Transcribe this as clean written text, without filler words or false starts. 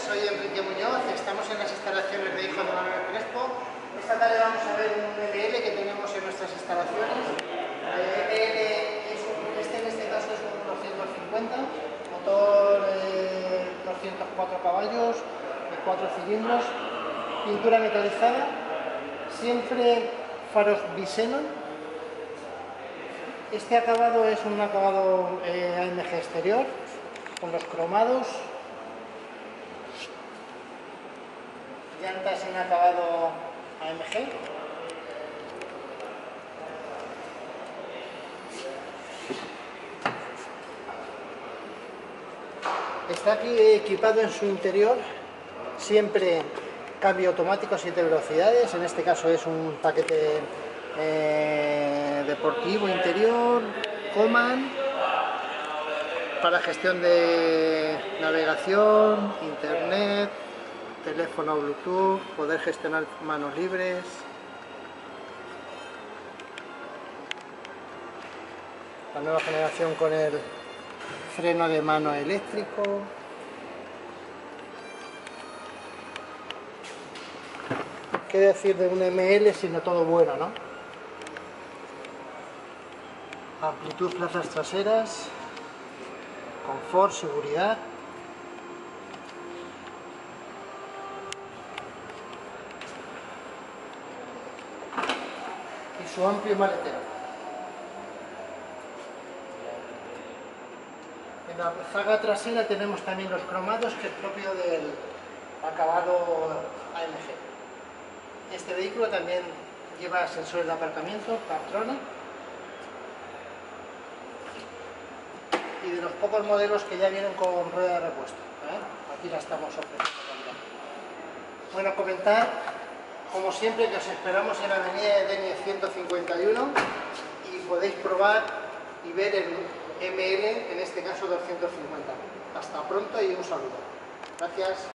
soy Enrique Muñoz, estamos en las instalaciones de Hijo de Manuel Crespo. Esta tarde vamos a ver un ML que tenemos en nuestras instalaciones. En este caso es un 250, motor 204 caballos, de 4 cilindros, pintura metalizada, siempre faros Bisenon. Este acabado es un acabado AMG exterior, con los cromados, llantas en acabado AMG, está aquí equipado en su interior siempre cambio automático 7 velocidades, en este caso es un paquete deportivo interior, Coman, para gestión de navegación, internet, teléfono Bluetooth, poder gestionar manos libres. La nueva generación con el freno de mano eléctrico. ¿Qué decir de un ML sino todo bueno, no? Amplitud, plazas traseras, confort, seguridad. Y su amplio maletero. En la zaga trasera tenemos también los cromados, que es propio del acabado AMG. Este vehículo también lleva sensores de aparcamiento, Partronic, y de los pocos modelos que ya vienen con rueda de repuesto. Aquí la estamos ofreciendo también. Bueno, comentar, como siempre, que os esperamos en la avenida de Denie 151 y podéis probar y ver el ML, en este caso 250. Hasta pronto y un saludo. Gracias.